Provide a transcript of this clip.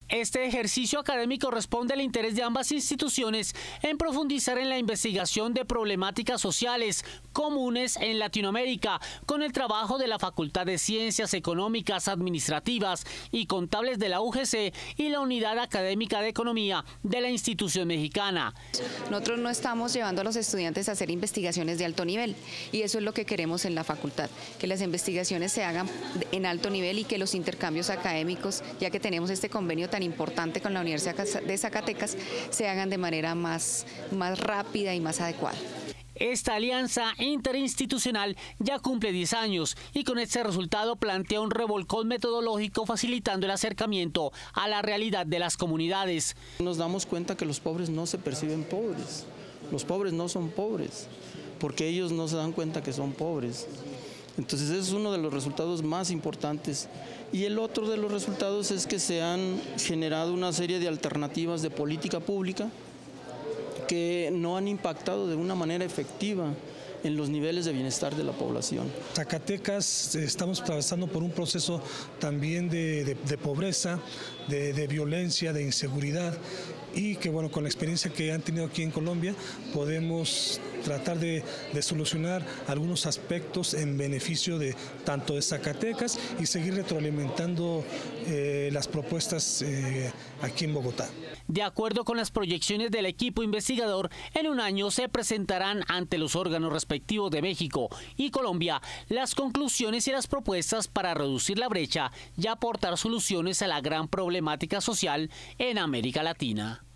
Este ejercicio académico responde al interés de ambas instituciones en profundizar en la investigación de problemáticas sociales comunes en Latinoamérica, con el trabajo de la Facultad de Ciencias Económicas, Administrativas y Contables de la UGC y la Unidad Académica de Economía de la institución mexicana. Nosotros no estamos llevando a los estudiantes a hacer investigaciones de alto nivel y eso es lo que queremos en la facultad, que las investigaciones se hagan en alto nivel y que los intercambios académicos, ya que tenemos este convenio tan importante con la Universidad de Zacatecas, se hagan de manera más rápida y más adecuada. Esta alianza interinstitucional ya cumple 10 años y con este resultado plantea un revolcón metodológico facilitando el acercamiento a la realidad de las comunidades. Nos damos cuenta que los pobres no se perciben pobres, los pobres no son pobres, porque ellos no se dan cuenta que son pobres. Entonces ese es uno de los resultados más importantes. Y el otro de los resultados es que se han generado una serie de alternativas de política pública que no han impactado de una manera efectiva en los niveles de bienestar de la población. Zacatecas estamos atravesando por un proceso también de pobreza, de violencia, de inseguridad y que bueno, con la experiencia que han tenido aquí en Colombia podemos tratar de solucionar algunos aspectos en beneficio de tanto de Zacatecas y seguir retroalimentando las propuestas aquí en Bogotá. De acuerdo con las proyecciones del equipo investigador, en un año se presentarán ante los órganos respectivos de México y Colombia las conclusiones y las propuestas para reducir la brecha y aportar soluciones a la gran problemática social en América Latina.